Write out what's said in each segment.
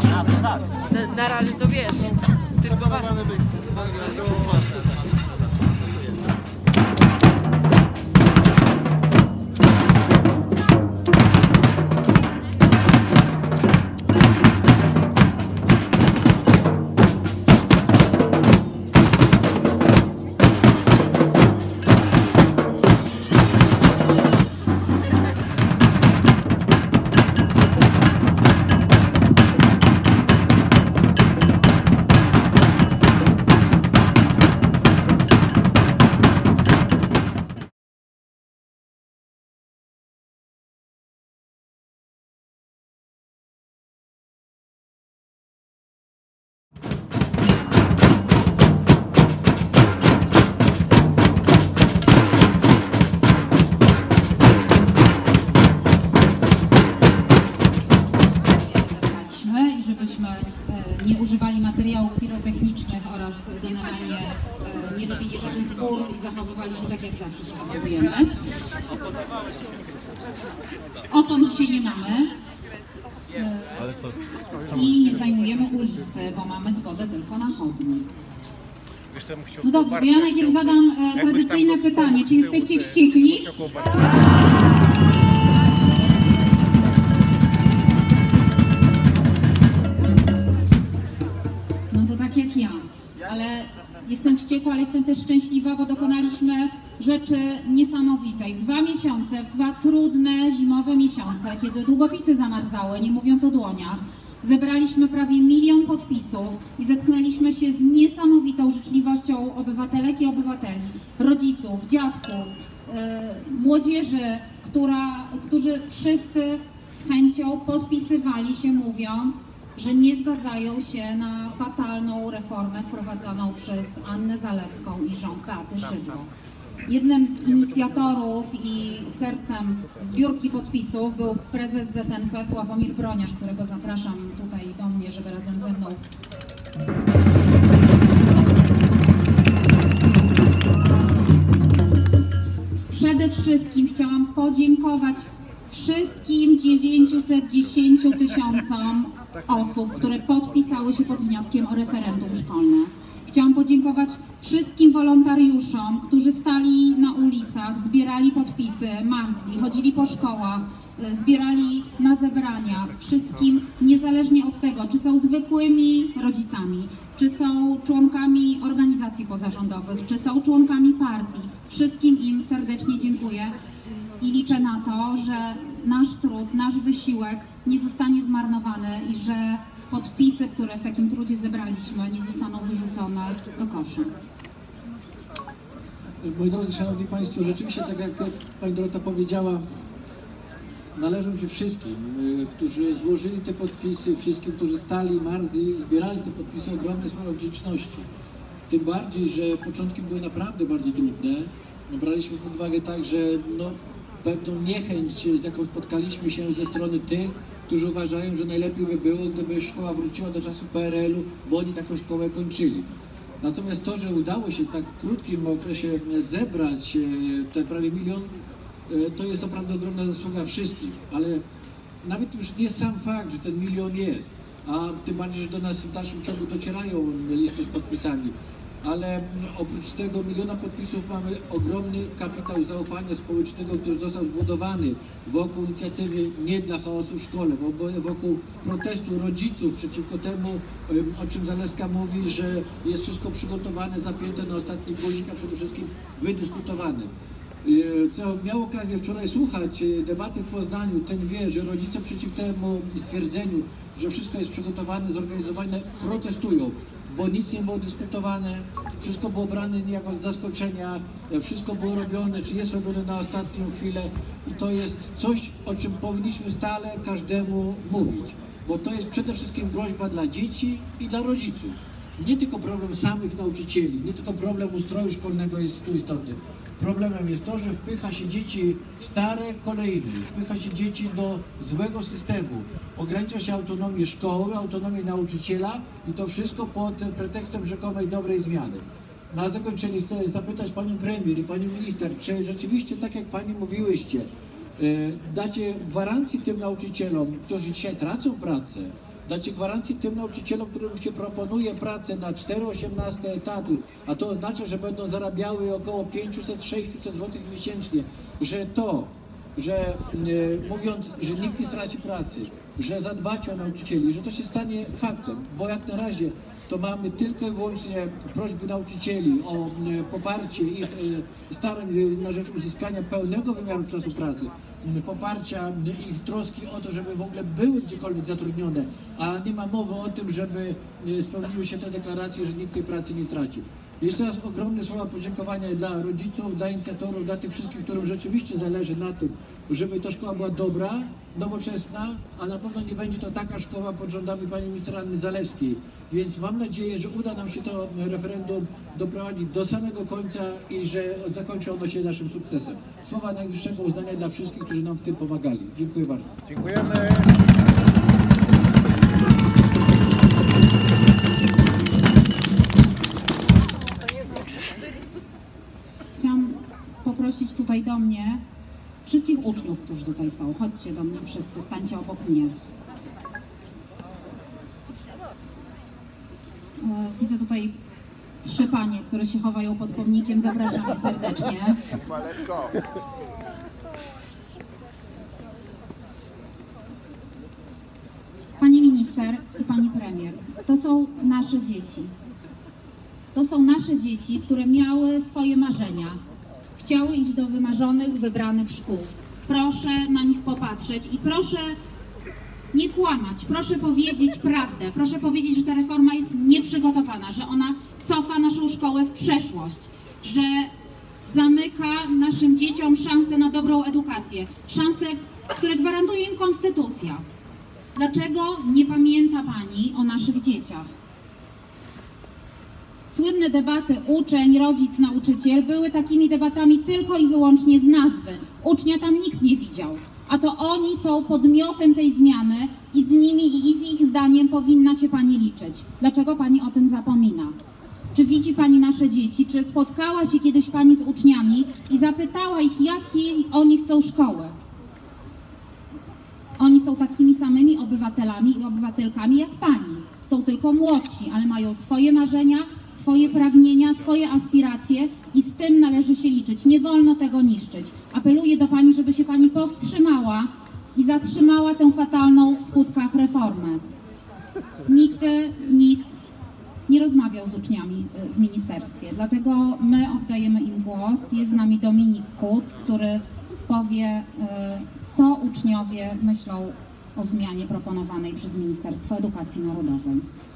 Na razie to wiesz, tylko masz... Nie używali materiałów pirotechnicznych oraz generalnie nie robili żadnych gór i zachowywali się tak, jak zawsze się zachowujemy. Opon dzisiaj nie mamy i nie zajmujemy ulicy, bo mamy zgodę tylko na chodnik. No dobrze, to ja najpierw zadam tradycyjne pytanie. Czy jesteście wściekli? Tak jak ja, ale jestem wściekła, ale jestem też szczęśliwa, bo dokonaliśmy rzeczy niesamowitej. W 2 miesiące, w 2 trudne zimowe miesiące, kiedy długopisy zamarzały, nie mówiąc o dłoniach, zebraliśmy prawie 1 000 000 podpisów i zetknęliśmy się z niesamowitą życzliwością obywatelek i obywateli, rodziców, dziadków, młodzieży, którzy wszyscy z chęcią podpisywali się, mówiąc, że nie zgadzają się na fatalną reformę wprowadzoną przez Annę Zalewską i rząd Beaty Szydło. Jednym z inicjatorów i sercem zbiórki podpisów był prezes ZNP Sławomir Broniarz, którego zapraszam tutaj do mnie, żeby razem ze mną przede wszystkim chciałam podziękować wszystkim 910 000 osób, które podpisały się pod wnioskiem o referendum szkolne. Chciałam podziękować wszystkim wolontariuszom, którzy stali na ulicach, zbierali podpisy, marzli, chodzili po szkołach, zbierali na zebraniach. Wszystkim, niezależnie od tego, czy są zwykłymi rodzicami, czy są członkami organizacji pozarządowych, czy są członkami partii. Wszystkim im serdecznie dziękuję i liczę na to, że nasz trud, nasz wysiłek nie zostanie zmarnowany i że podpisy, które w takim trudzie zebraliśmy, nie zostaną wyrzucone do kosza. Moi drodzy, szanowni państwo, rzeczywiście, tak jak pani Dorota powiedziała, należą się wszystkim, którzy złożyli te podpisy, wszystkim, którzy stali, marzli, zbierali te podpisy, ogromne słowa wdzięczności. Tym bardziej, że początki były naprawdę bardzo trudne. Braliśmy pod uwagę tak, że pewną niechęć, z jaką spotkaliśmy się ze strony tych, którzy uważają, że najlepiej by było, gdyby szkoła wróciła do czasu PRL-u, bo oni taką szkołę kończyli. Natomiast to, że udało się w tak krótkim okresie zebrać te prawie 1 000 000, to jest naprawdę ogromna zasługa wszystkich, ale nawet już nie sam fakt, że ten 1 000 000 jest, a tym bardziej, że do nas w dalszym ciągu docierają listy z podpisami, ale oprócz tego 1 000 000 podpisów mamy ogromny kapitał zaufania społecznego, który został zbudowany wokół inicjatywy Nie dla chaosu w szkole, wokół protestu rodziców przeciwko temu, o czym Zalewska mówi, że jest wszystko przygotowane, zapięte na ostatni guzik, a przede wszystkim wydyskutowane. Kto miał okazję wczoraj słuchać debaty w Poznaniu, ten wie, że rodzice przeciw temu stwierdzeniu, że wszystko jest przygotowane, zorganizowane, protestują, bo nic nie było dyskutowane, wszystko było brane niejako z zaskoczenia, wszystko było robione, czy jest robione na ostatnią chwilę i to jest coś, o czym powinniśmy stale każdemu mówić, bo to jest przede wszystkim groźba dla dzieci i dla rodziców. Nie tylko problem samych nauczycieli, nie tylko problem ustroju szkolnego jest tu istotny. Problemem jest to, że wpycha się dzieci w stare kolejny, wpycha się dzieci do złego systemu, ogranicza się autonomię szkoły, autonomię nauczyciela i to wszystko pod pretekstem rzekomej dobrej zmiany. Na zakończenie chcę zapytać panią premier i panią minister, czy rzeczywiście, tak jak pani mówiłyście, dacie gwarancję tym nauczycielom, którzy dzisiaj tracą pracę, Dacie gwarancję tym nauczycielom, którym się proponuje pracę na 4-18 etaty, a to oznacza, że będą zarabiały około 500-600 zł miesięcznie, że mówiąc, że nikt nie straci pracy, że zadbacie o nauczycieli, że to się stanie faktem, bo jak na razie to mamy tylko i wyłącznie prośby nauczycieli o poparcie ich starań na rzecz uzyskania pełnego wymiaru czasu pracy, poparcia ich troski o to, żeby w ogóle były gdziekolwiek zatrudnione, a nie ma mowy o tym, żeby spełniły się te deklaracje, że nikt tej pracy nie traci. Jeszcze raz ogromne słowa podziękowania dla rodziców, dla inicjatorów, dla tych wszystkich, którym rzeczywiście zależy na tym, żeby ta szkoła była dobra, nowoczesna, a na pewno nie będzie to taka szkoła pod rządami pani minister Anny Zalewskiej. Więc mam nadzieję, że uda nam się to referendum doprowadzić do samego końca i że zakończy ono się naszym sukcesem. Słowa najwyższego uznania dla wszystkich, którzy nam w tym pomagali. Dziękuję bardzo. Dziękujemy. Chciałam poprosić tutaj do mnie wszystkich uczniów, którzy tutaj są. Chodźcie do mnie wszyscy, stańcie obok mnie. Widzę tutaj 3 panie, które się chowają pod pomnikiem. Zapraszam je serdecznie. Maletko. Pani minister i pani premier, to są nasze dzieci. To są nasze dzieci, które miały swoje marzenia. Chciały iść do wymarzonych, wybranych szkół. Proszę na nich popatrzeć i proszę nie kłamać, proszę powiedzieć prawdę, proszę powiedzieć, że ta reforma jest nieprzygotowana, że ona cofa naszą szkołę w przeszłość, że zamyka naszym dzieciom szansę na dobrą edukację, szansę, które gwarantuje im konstytucja. Dlaczego nie pamięta pani o naszych dzieciach? Słynne debaty uczeń, rodzic, nauczyciel były takimi debatami tylko i wyłącznie z nazwy. Ucznia tam nikt nie widział, a to oni są podmiotem tej zmiany i z nimi i z ich zdaniem powinna się pani liczyć. Dlaczego pani o tym zapomina? Czy widzi pani nasze dzieci? Czy spotkała się kiedyś pani z uczniami i zapytała ich, jakiej oni chcą szkołę? Oni są takimi samymi obywatelami i obywatelkami jak pani. Są tylko młodsi, ale mają swoje marzenia, swoje pragnienia, swoje aspiracje i z tym należy się liczyć. Nie wolno tego niszczyć. Apeluję do pani, żeby się pani powstrzymała i zatrzymała tę fatalną w skutkach reformę. Nikt nie rozmawiał z uczniami w ministerstwie, dlatego my oddajemy im głos. Jest z nami Dominik Kuc, który powie, co uczniowie myślą o zmianie proponowanej przez Ministerstwo Edukacji Narodowej.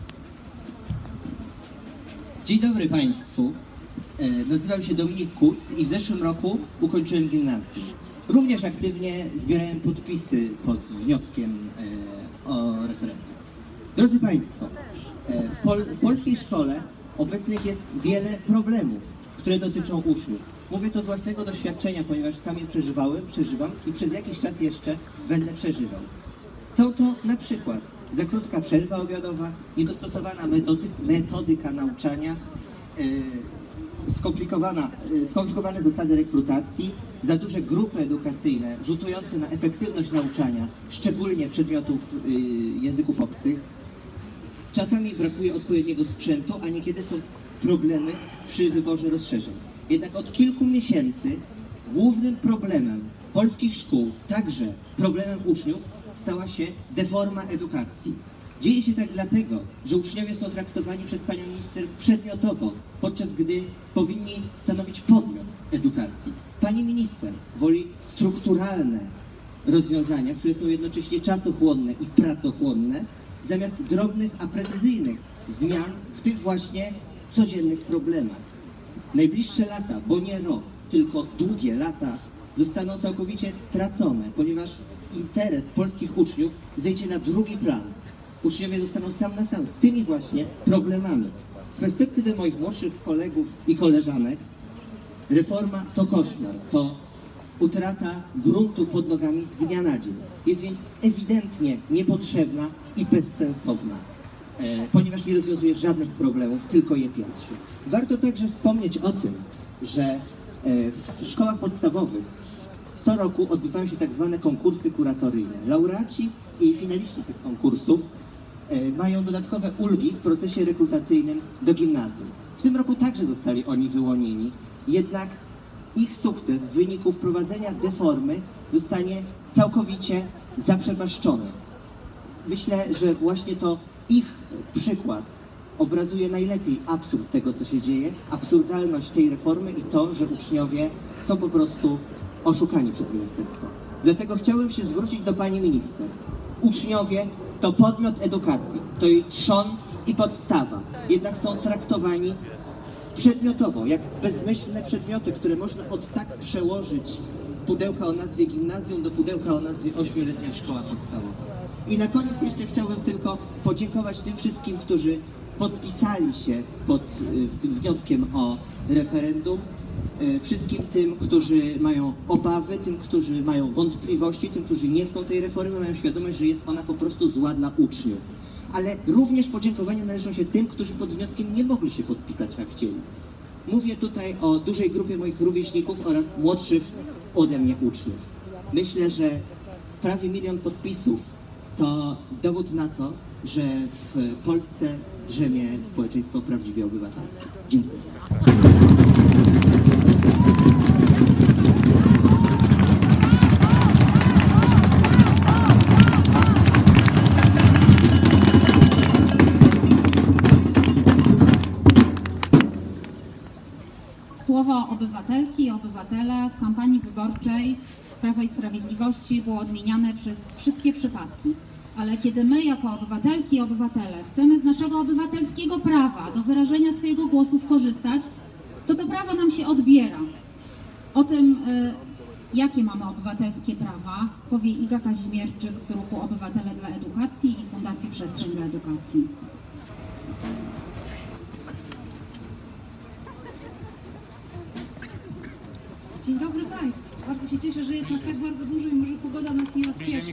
Dzień dobry Państwu. Nazywam się Dominik Kuc i w zeszłym roku ukończyłem gimnazjum. Również aktywnie zbierałem podpisy pod wnioskiem o referendum. Drodzy Państwo, w polskiej szkole obecnych jest wiele problemów, które dotyczą uczniów. Mówię to z własnego doświadczenia, ponieważ sam je przeżywam i przez jakiś czas jeszcze będę przeżywał. Są to na przykład za krótka przerwa obiadowa, niedostosowana metodyka nauczania, skomplikowane zasady rekrutacji, za duże grupy edukacyjne rzutujące na efektywność nauczania, szczególnie przedmiotów języków obcych. Czasami brakuje odpowiedniego sprzętu, a niekiedy są problemy przy wyborze rozszerzeń. Jednak od kilku miesięcy głównym problemem polskich szkół, także problemem uczniów, stała się deforma edukacji. Dzieje się tak dlatego, że uczniowie są traktowani przez panią minister przedmiotowo, podczas gdy powinni stanowić podmiot edukacji. Pani minister woli strukturalne rozwiązania, które są jednocześnie czasochłonne i pracochłonne, zamiast drobnych, a precyzyjnych zmian w tych właśnie codziennych problemach. Najbliższe lata, bo nie rok, tylko długie lata, zostaną całkowicie stracone, ponieważ interes polskich uczniów zejdzie na drugi plan. Uczniowie zostaną sam na sam z tymi właśnie problemami. Z perspektywy moich młodszych kolegów i koleżanek, reforma to koszmar, to utrata gruntu pod nogami z dnia na dzień. Jest więc ewidentnie niepotrzebna i bezsensowna, ponieważ nie rozwiązuje żadnych problemów, tylko je piętrzy. Warto także wspomnieć o tym, że w szkołach podstawowych co roku odbywają się tak zwane konkursy kuratoryjne. Laureaci i finaliści tych konkursów mają dodatkowe ulgi w procesie rekrutacyjnym do gimnazjum. W tym roku także zostali oni wyłonieni, jednak ich sukces w wyniku wprowadzenia deformy zostanie całkowicie zaprzepaszczony. Myślę, że właśnie to ich przykład obrazuje najlepiej absurd tego, co się dzieje, absurdalność tej reformy i to, że uczniowie są po prostu oszukani przez ministerstwo. Dlatego chciałbym się zwrócić do pani minister. Uczniowie to podmiot edukacji, to jej trzon i podstawa, jednak są traktowani przedmiotowo, jak bezmyślne przedmioty, które można od tak przełożyć z pudełka o nazwie gimnazjum do pudełka o nazwie 8-letnia szkoła podstawowa. I na koniec jeszcze chciałbym tylko podziękować tym wszystkim, którzy podpisali się pod tym wnioskiem o referendum, wszystkim tym, którzy mają obawy, tym, którzy mają wątpliwości, tym, którzy nie chcą tej reformy, mają świadomość, że jest ona po prostu zła dla uczniów. Ale również podziękowania należą się tym, którzy pod wnioskiem nie mogli się podpisać, jak chcieli. Mówię tutaj o dużej grupie moich rówieśników oraz młodszych ode mnie uczniów. Myślę, że prawie 1 000 000 podpisów to dowód na to, że w Polsce drzemie społeczeństwo prawdziwie obywatelskie. Dziękuję. Słowo obywatelki i obywatele w kampanii wyborczej Prawa i Sprawiedliwości było odmieniane przez wszystkie przypadki. Ale kiedy my jako obywatelki i obywatele chcemy z naszego obywatelskiego prawa do wyrażenia swojego głosu skorzystać, to prawo nam się odbiera. O tym, jakie mamy obywatelskie prawa, powie Iga Kazimierczyk z ruchu Obywatele dla Edukacji i Fundacji Przestrzeń dla Edukacji. Dzień dobry Państwu. Bardzo się cieszę, że jest nas tak bardzo dużo i może pogoda nas nie rozpieści.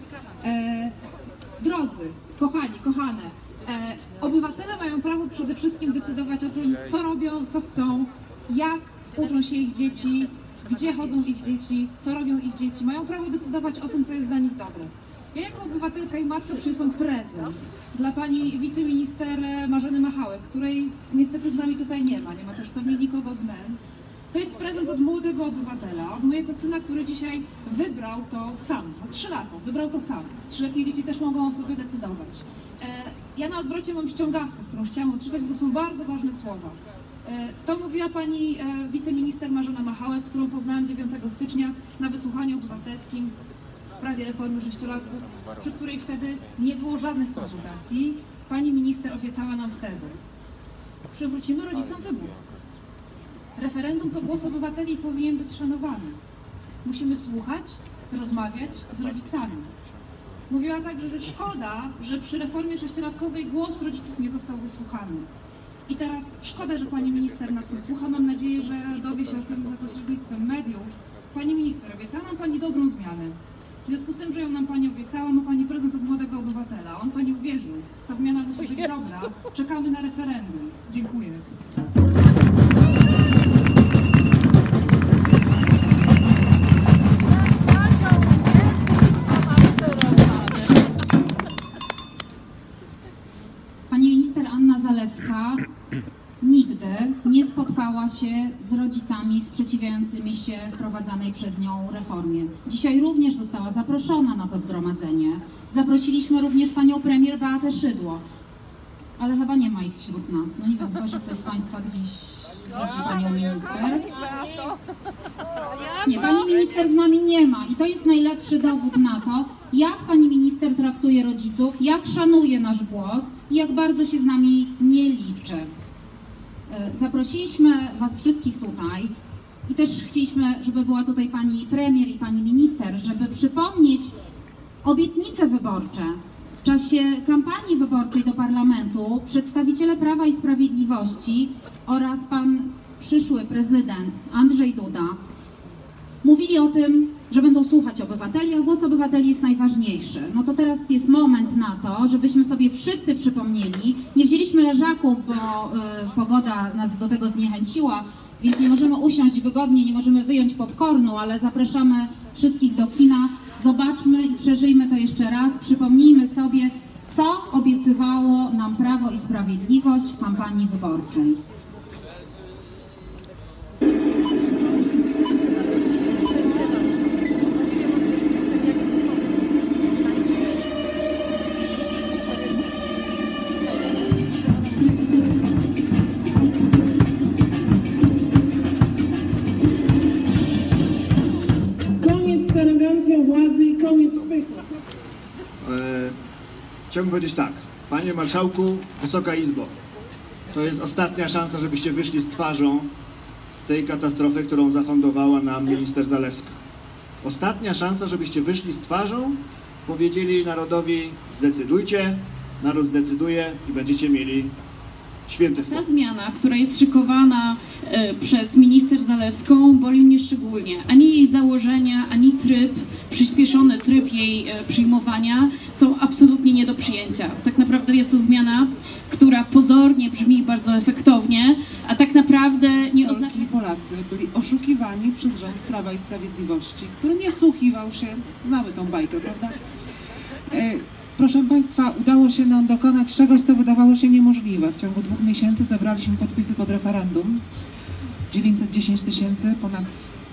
Drodzy, kochani, kochane, obywatele mają prawo przede wszystkim decydować o tym, co robią, co chcą, jak uczą się ich dzieci, gdzie chodzą ich dzieci, co robią ich dzieci. Mają prawo decydować o tym, co jest dla nich dobre. Ja jako obywatelka i matka przyniosłam prezent dla pani wiceminister Marzeny Machałek, której niestety z nami tutaj nie ma też pewnie nikogo z MEN. To jest prezent od młodego obywatela, od mojego syna, który dzisiaj wybrał to sam, ma 3 lata, wybrał to sam. 3-letnie dzieci też mogą o sobie decydować. Ja na odwrocie mam ściągawkę, którą chciałam odczytać, bo to są bardzo ważne słowa. To mówiła pani wiceminister Marzena Machałek, którą poznałam 9 stycznia na wysłuchaniu obywatelskim w sprawie reformy 6-latków, przy której wtedy nie było żadnych konsultacji. Pani minister obiecała nam wtedy: przywrócimy rodzicom wybór. Referendum to głos obywateli i powinien być szanowany. Musimy słuchać, rozmawiać z rodzicami. Mówiła także, że szkoda, że przy reformie 6-latkowej głos rodziców nie został wysłuchany. I teraz szkoda, że pani minister nas nie słucha. Mam nadzieję, że dowie się o tym za pośrednictwem mediów. Pani minister, obiecała nam pani dobrą zmianę. W związku z tym, że ją nam pani obiecała, ma pani prezent od młodego obywatela. On pani uwierzył. Ta zmiana musi być dobra. Czekamy na referendum. Dziękuję. Zalewska nigdy nie spotkała się z rodzicami sprzeciwiającymi się wprowadzanej przez nią reformie. Dzisiaj również została zaproszona na to zgromadzenie. Zaprosiliśmy również panią premier Beatę Szydło, ale chyba nie ma ich wśród nas. No nie wiem, chyba że ktoś z państwa gdzieś widzi panią minister. Nie, pani minister z nami nie ma i to jest najlepszy dowód na to, jak pani minister traktuje rodziców, jak szanuje nasz głos i jak bardzo się z nami nie liczy. Zaprosiliśmy was wszystkich tutaj i też chcieliśmy, żeby była tutaj pani premier i pani minister, żeby przypomnieć obietnice wyborcze. W czasie kampanii wyborczej do parlamentu przedstawiciele Prawa i Sprawiedliwości oraz pan przyszły prezydent Andrzej Duda mówili o tym, że będą słuchać obywateli, a głos obywateli jest najważniejszy. No to teraz jest moment na to, żebyśmy sobie wszyscy przypomnieli. Nie wzięliśmy leżaków, bo pogoda nas do tego zniechęciła, więc nie możemy usiąść wygodnie, nie możemy wyjąć popcornu, ale zapraszamy wszystkich do kina. Zobaczmy i przeżyjmy to jeszcze raz. Przypomnijmy sobie, co obiecywało nam Prawo i Sprawiedliwość w kampanii wyborczej. Koniec z arogancją władzy i koniec z pychą. Chciałbym powiedzieć tak. Panie Marszałku, Wysoka Izbo, to jest ostatnia szansa, żebyście wyszli z twarzą z tej katastrofy, którą zafundowała nam minister Zalewska. Ostatnia szansa, żebyście wyszli z twarzą, powiedzieli narodowi: zdecydujcie, naród zdecyduje i będziecie mieli święty spokój. Ta zmiana, która jest szykowana przez minister Zalewską, boli mnie szczególnie. Ani jej założenia, ani tryb, przyspieszony tryb jej przyjmowania są absolutnie nie do przyjęcia. Tak naprawdę jest to zmiana, która pozornie brzmi bardzo efektownie, a tak naprawdę nie oznacza... Polki i Polacy byli oszukiwani przez rząd Prawa i Sprawiedliwości, który nie wsłuchiwał się, znamy tą bajkę, prawda? Proszę Państwa, udało się nam dokonać czegoś, co wydawało się niemożliwe. W ciągu 2 miesięcy zebraliśmy podpisy pod referendum. 910 000, ponad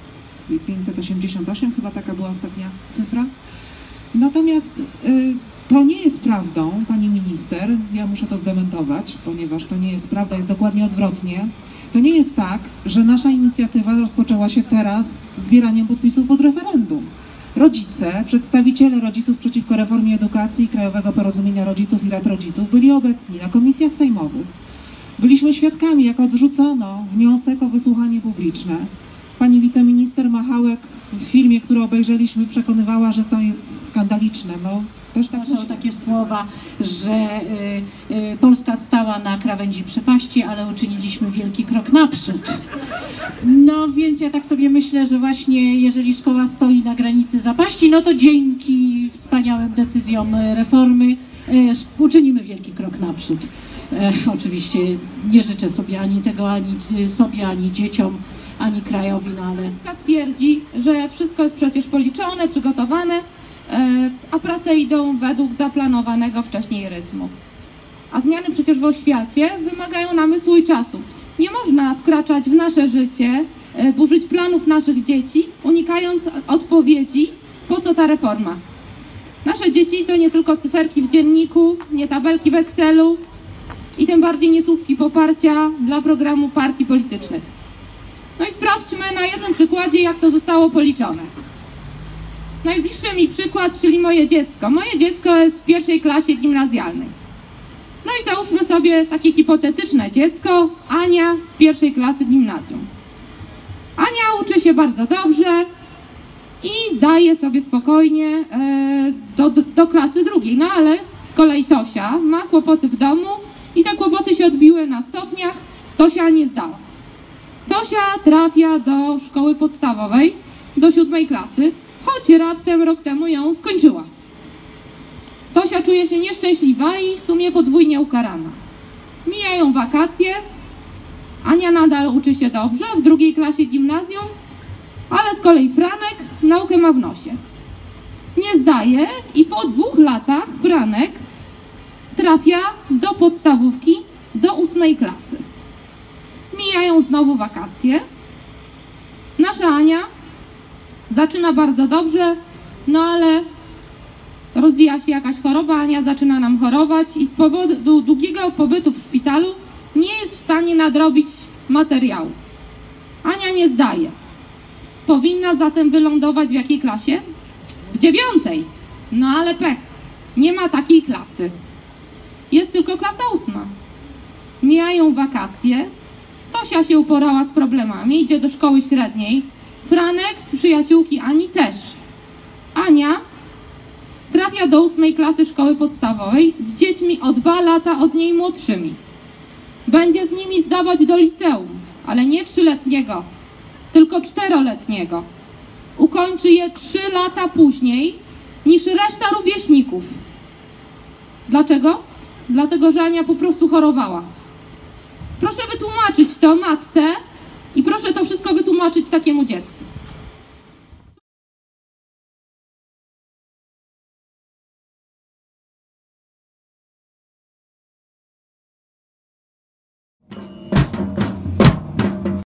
588, chyba taka była ostatnia cyfra. Natomiast to nie jest prawdą, pani minister, ja muszę to zdementować, ponieważ to nie jest prawda, jest dokładnie odwrotnie. To nie jest tak, że nasza inicjatywa rozpoczęła się teraz zbieraniem podpisów pod referendum. Rodzice, przedstawiciele rodziców przeciwko reformie edukacji, Krajowego Porozumienia Rodziców i Rad Rodziców byli obecni na komisjach sejmowych. Byliśmy świadkami, jak odrzucono wniosek o wysłuchanie publiczne. Pani wiceminister Machałek w filmie, który obejrzeliśmy, przekonywała, że to jest skandaliczne. No, też tak są takie słowa, że Polska stała na krawędzi przepaści, ale uczyniliśmy wielki krok naprzód. No więc ja tak sobie myślę, że właśnie jeżeli szkoła stoi na granicy zapaści, no to dzięki wspaniałym decyzjom reformy uczynimy wielki krok naprzód. Oczywiście nie życzę sobie ani tego, ani sobie, ani dzieciom, ani krajowi, no ale... Twierdzi, że wszystko jest przecież policzone, przygotowane, a prace idą według zaplanowanego wcześniej rytmu. A zmiany przecież w oświacie wymagają namysłu i czasu. Nie można wkraczać w nasze życie, burzyć planów naszych dzieci, unikając odpowiedzi, po co ta reforma. Nasze dzieci to nie tylko cyferki w dzienniku, nie tabelki w Excelu i tym bardziej nie słupki poparcia dla programu partii politycznych. No i sprawdźmy na jednym przykładzie, jak to zostało policzone. Najbliższy mi przykład, czyli moje dziecko. Moje dziecko jest w 1. klasie gimnazjalnej. No i załóżmy sobie takie hipotetyczne dziecko, Ania z 1. klasy gimnazjum. Ania uczy się bardzo dobrze i zdaje sobie spokojnie do klasy 2. No ale z kolei Tosia ma kłopoty w domu i te kłopoty się odbiły na stopniach. Tosia nie zdała. Tosia trafia do szkoły podstawowej, do 7. klasy, choć raptem rok temu ją skończyła. Tosia czuje się nieszczęśliwa i w sumie podwójnie ukarana. Mijają wakacje, Ania nadal uczy się dobrze w 2. klasie gimnazjum, ale z kolei Franek naukę ma w nosie. Nie zdaje i po 2 latach Franek trafia do podstawówki, do 8. klasy. Mijają znowu wakacje. Nasza Ania zaczyna bardzo dobrze, no ale rozwija się jakaś choroba, Ania zaczyna nam chorować i z powodu długiego pobytu w szpitalu nie jest w stanie nadrobić materiału. Ania nie zdaje. Powinna zatem wylądować w jakiej klasie? W 9. No ale pech, nie ma takiej klasy. Jest tylko klasa 8. Mijają wakacje, Tosia się uporała z problemami, idzie do szkoły średniej, Franek, przyjaciółki Ani też. Ania trafia do 8. klasy szkoły podstawowej z dziećmi o 2 lata od niej młodszymi. Będzie z nimi zdawać do liceum, ale nie 3-letniego, tylko 4-letniego. Ukończy je 3 lata później niż reszta rówieśników. Dlaczego? Dlatego, że Ania po prostu chorowała. Proszę wytłumaczyć to matce i proszę to wszystko wytłumaczyć takiemu dziecku.